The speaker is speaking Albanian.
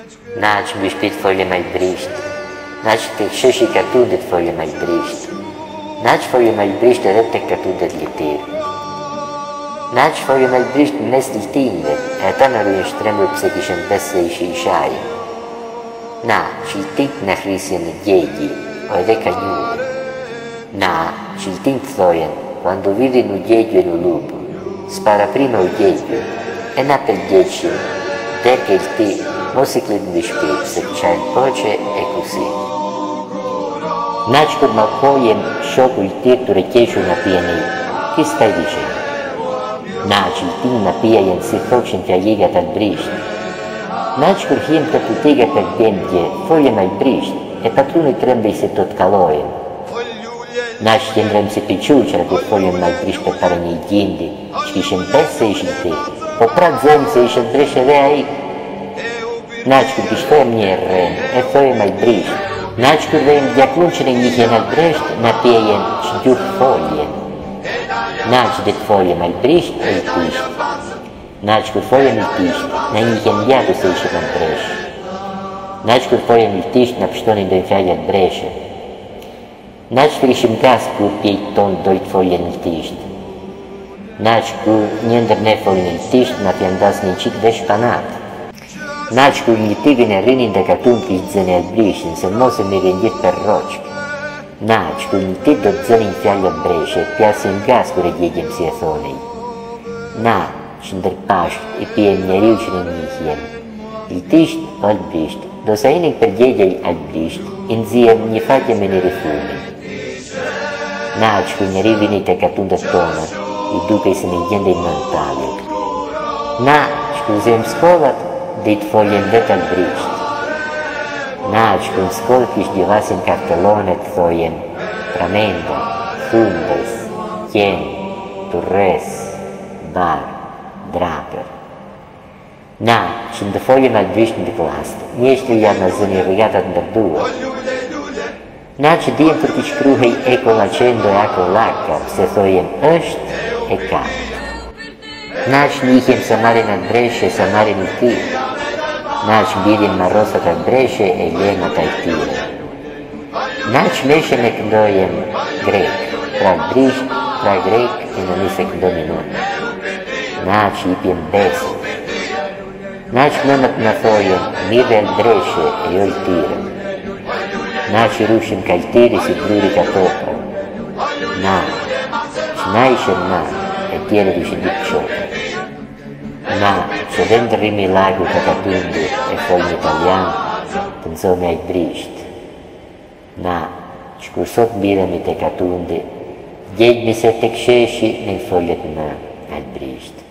Naci bispit foglie mai brist. Naci te șeși catudet foglie mai brist. Naci foglie mai brist repte catudet liter. Naci foglie mai brist nestil tinde, e tanaru in stremul psechișen bese și išaie. Na, și tit na hrisian djegi, o de cagnule. Na, și tit thoien, quando vidi nu djegi no lupo, spara prima o djegi, e na per djegi, perché il ti mosiclet bispit, se c'è il poce e così. Naci kur ma pojem šokul tirtu reķešu na pienī, chi stai dicendo? Naci il tim na piejen si focin fiagigat al brist. Naci kur hiem ka putigat al dendje, foljem al brist, e patruni trembei se tot calojem. Naci tendrem se pičučar kur foljem al brist pe paranjei djendi, škišen bese išil te, po prat zemse išil breše veai. Naci kur kishtojem njerren, e thojem al brist. Naci kur vejm djaklunčene njihjen al brest, na piejen čdjuh foljen. Naci det foljem al brist e il tisht. Naci kur foljem il tisht, na njihjen djaku se išel al breš. Naci kur foljem il tisht, na pštoni dojn fjallja al breše. Naci frishim gas kur pjej ton dojt foljen il tisht. Naci kur njender ne foljen il tisht, na fjandas njëqik vesh panat. Naci kur një tigën e rinin dhe katun kishtë zënë e albrishin, se mos e me rendjet për roqk. Naci kur një tig do të zënin fjallë breshe, pjasin gas kur e djegjem si e thonej. Naci ndërpasht i pijem njeriu që në njihjem. Il tisht o albrisht, do sa inin për djegjej albrisht, i nëzijem një fatje me një rifumin. Naci kur njeri vini të katun dhe tona, i duke se me gjende i nën talek. Naci kur zem skollat, dit foljen vet al brist. Naci kur në skoll kish djevasin kartelonet thojen Tramenda, Thundes, Kjen, Turres, Bar, Draper. Naci në foljen al brist në klast, njeshtu janë në zëni rrigatat ndërdua. Naci dijem për t'i shkruhej eko lacendo e ako lakar, se thojen është e kapë. Naci njihjem sa marin al breshe, sa marin il tir. Naci bidin marrosat al breshe e ljemat al tire. Naci meshe me këndojem grek, pra brisht, pra grek e në nise këndominun. Naci ipjem bese. Naci nëmët në thojem mirë al breshe e jo il tire. Naci rushim kal tiri si druri ka topra. Naci ishem na e tjere vishin dik qopra. Që vend rrimi lagu ka katundi e folën italian, të nëzome aj brisht. Që kur sot mbiremi të katundi, djegjmi se të ksheshi në foljet në aj brisht.